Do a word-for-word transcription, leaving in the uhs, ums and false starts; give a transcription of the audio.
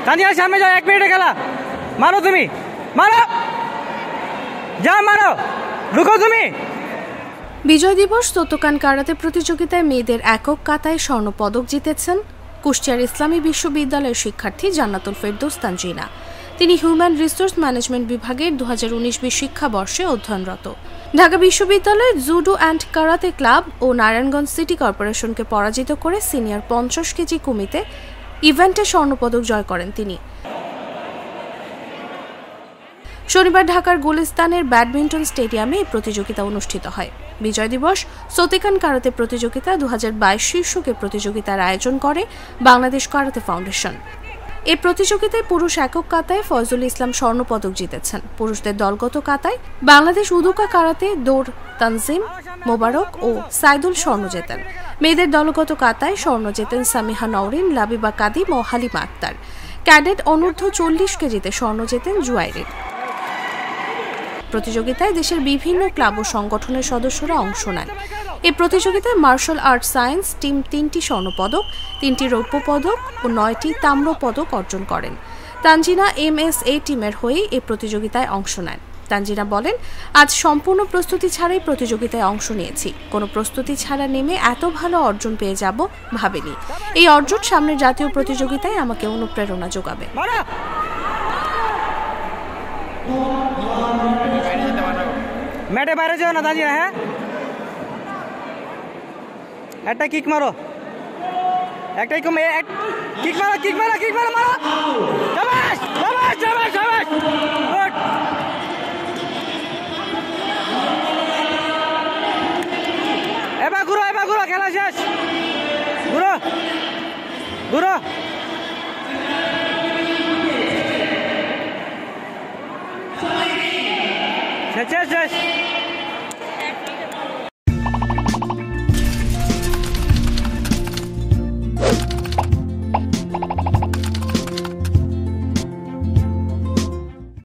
তানজিনা সামনে যাও, এক মিনিটে খেলা। মারো তুমি, মারো, যা মারো, ঢুকো তুমি। বিজয় দিবস সোতোকান কারাতে প্রতিযোগিতায় মেয়েদের একক কাতায় স্বর্ণপদক জিতেছেন কুষ্টিয়ার ইসলামী বিশ্ববিদ্যালয়ের শিক্ষার্থী জান্নাতুল ফেরদৌস তানজিনা। তিনি হিউম্যান রিসোর্স ম্যানেজমেন্ট বিভাগের দু হাজার উনিশ বিশ শিক্ষাবর্ষে অধ্যয়নরত। ঢাকা বিশ্ববিদ্যালয়ের জুডো অ্যান্ড কারাতে ক্লাব ও নারায়ণগঞ্জ সিটি কর্পোরেশনকে পরাজিত করে সিনিয়র পঞ্চাশ কেজি কুমিতে ইভেন্টে স্বর্ণপদক জয় করেন তিনি। শনিবার ঢাকার গুলিস্তানের ব্যাডমিন্টন স্টেডিয়ামে এই প্রতিযোগিতা অনুষ্ঠিত হয়। বিজয় দিবস সোতোকান কারাতে প্রতিযোগিতা দু হাজার বাইশ শীর্ষকে প্রতিযোগিতার আয়োজন করে বাংলাদেশ কারাতে ফাউন্ডেশন। এই প্রতিযোগিতায় পুরুষ একক কাতায় ফয়জুল ইসলাম স্বর্ণপদক জিতেছেন। পুরুষদের দলগত কাতায় বাংলাদেশ উদুকা কারাতে দৌড় তানজিম মোবারক ও সাইদুল স্বর্ণ জেতেন। মেয়েদের দলগত কাতায় স্বর্ণ জেতেন সামিহা নওরিন, লাবিবা কাদিম ও হালিমা আক্তার। ক্যাডেট অনূর্ধ্ব চল্লিশ কেজিতে স্বর্ণ জেতেন জুয়াইরিন। প্রতিযোগিতায় দেশের বিভিন্ন ক্লাব ও সংগঠনের সদস্যরা অংশ নেন। এই প্রতিযোগিতায় মার্শাল আর্ট সায়েন্স টিম তিনটি স্বর্ণপদক, তিনটি রৌপ্য পদক ও নয়টি তাম্র পদক অর্জন করেন। তানজিনা এম এস এ টিমের হয়ে এই প্রতিযোগিতায় অংশ নেন। তানজিনা বলেন, আজ সম্পূর্ণ প্রস্তুতি ছাড়াই প্রতিযোগিতায় অংশ নিয়েছি। কোনো প্রস্তুতি ছাড়া নেমে এত ভালো অর্জন পেয়ে যাব ভাবিনি। এই অর্জন সামনের জাতীয় প্রতিযোগিতায় আমাকে অনুপ্রেরণা যোগাবে। ম্যাটে বাইরে যাও না তানজিনা, হ্যাঁ একটা কিক মারো, একটাই কমে কিক মারো, কিক মারো, কিক মারো, মারো, শাবাশ শাবাশ শাবাশ শাবাশ, গুড। এবার ঘুরো, এবার ঘুরো, খেলা শেষ, ঘুরো ঘুরো। শেষ শেষ শেষ।